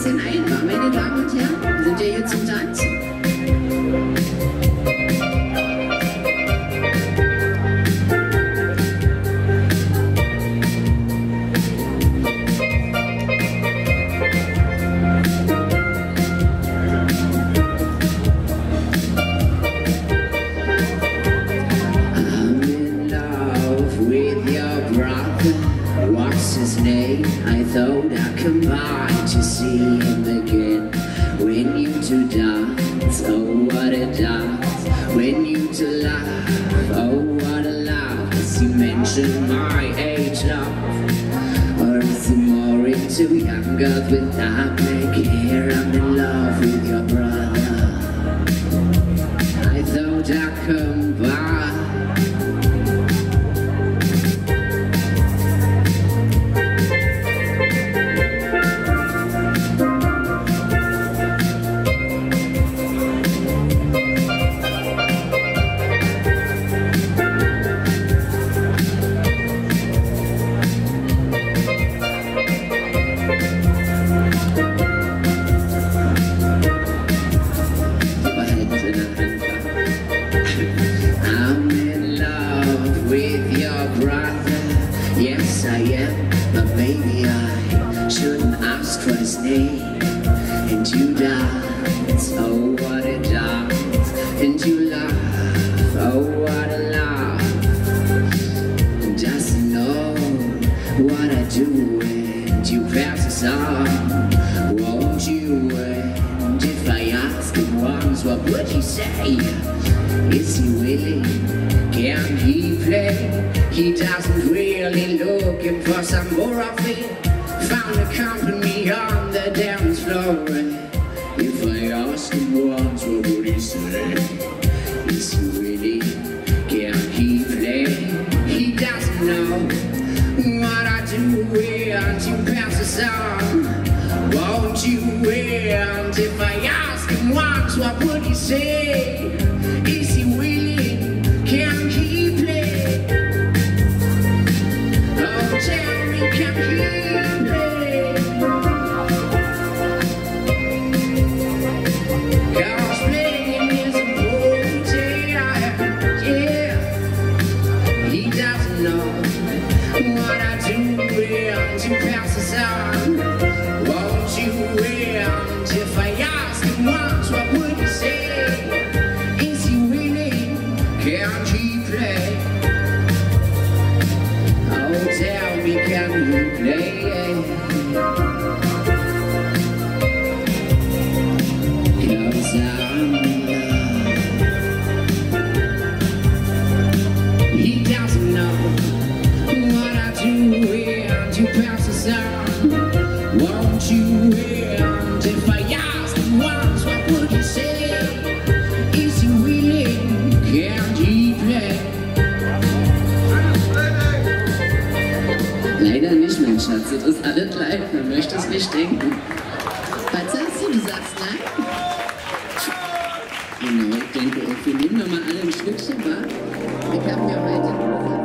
bisschen einfach, meine Damen und Herren. Wir sind ja hier zum Tanzen. What's his name? I thought I'd come by to see him again. When you two dance, oh what a dance. When you two laugh, oh what a laugh. As you mention my age, love, or is he more into young girls with that black hair? I'm in love with your brother. I thought I'd come by. Yes, I am, but maybe I shouldn't ask for his name. And you dance, oh what a dance. And you laugh, oh what a laugh. Doesn't know what I do and you pass the song. Won't you? And if I ask him once, what would he say? Is he willing? Can he play? He doesn't really looking for some more of it. Found a company on the dance floor. If I asked him once, what would he say? Is he really? Can he play? He doesn't know what I do. And you pass the song. Won't you? And if I ask him once, what would he say? Is he willing? Can he play? Oh, tell me, can he play? 'Cause playing is important, yeah. He doesn't know what I do and you pass the song. Won't you? And if I ask him once, what would he say? Is he willing? Can he play? Oh, tell me, can you play? 'Cause I'm in love. He doesn't know what I do and you pass the song. Won't you? And if I ask him once, what would he say? Is he willing? Can he play? Leider nicht, mein Schatz. Das ist alles live. Man möchte es nicht denken. Was sagst du? Du sagst nein? Genau, ich denke, wir nehmen doch mal alle ein Stückchen, wa? Ich habe mir heute...